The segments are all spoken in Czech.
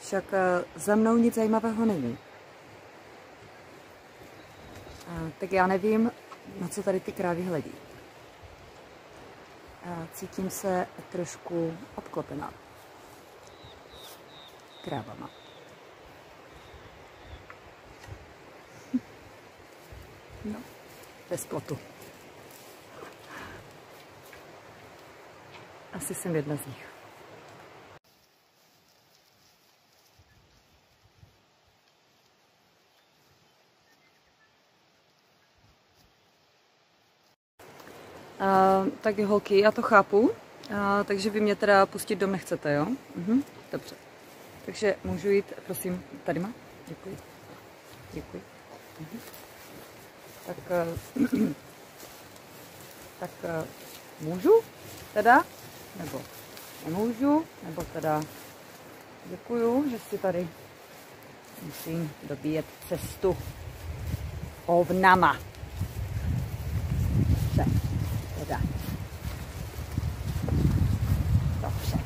Však za mnou nic zajímavého není. Tak já nevím, na co tady ty krávy hledí. Cítím se trošku obklopená krávama. No, bez plotu. Asi jsem jedna z nich. Tak holky, já to chápu, takže vy mě teda pustit dom nechcete, jo? Dobře. Takže můžu jít, prosím, tady má? Děkuji. Děkuji. Tak můžu teda? Nebo nemůžu? Nebo teda děkuju, že si tady musím dobíjet cestu ovnama. Teda. Dobře.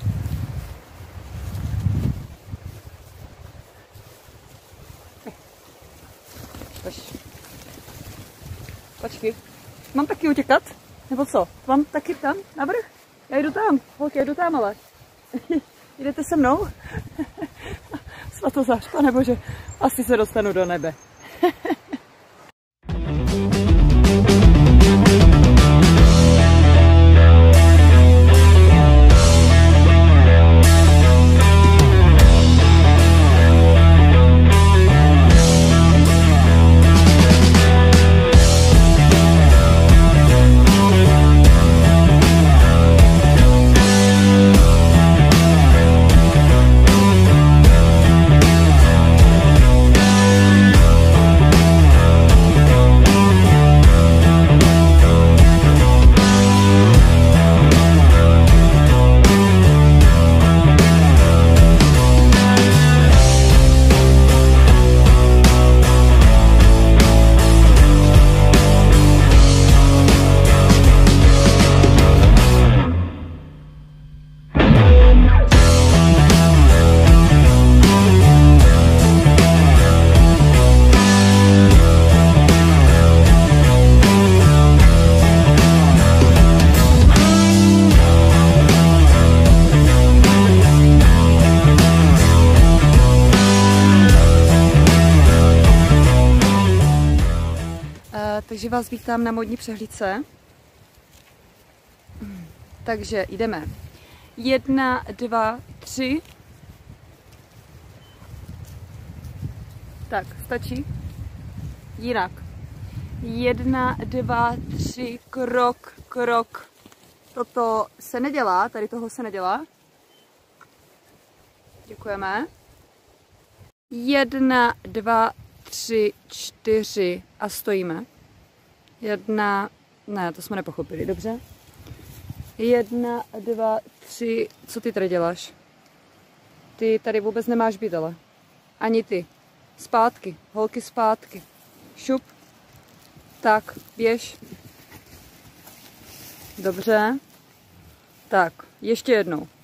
Počkej, mám taky utěkat? Nebo co? Mám taky tam navrch? Já jdu tam, holky, jdu tam, ale. Jdete se mnou? Svatozář, nebože, asi se dostanu do nebe. Takže vás vítám na módní přehlídce. Takže jdeme. 1, 2, 3. Tak, stačí? Jinak. 1, 2, 3, krok, krok. Toto se nedělá, tady toho se nedělá. Děkujeme. 1, 2, 3, 4 a stojíme. 1, ne, to jsme nepochopili, dobře. 1, 2, 3, co ty tady děláš? Ty tady vůbec nemáš být, ale. Ani ty. Zpátky, holky zpátky. Šup. Tak, běž. Dobře. Tak, ještě jednou.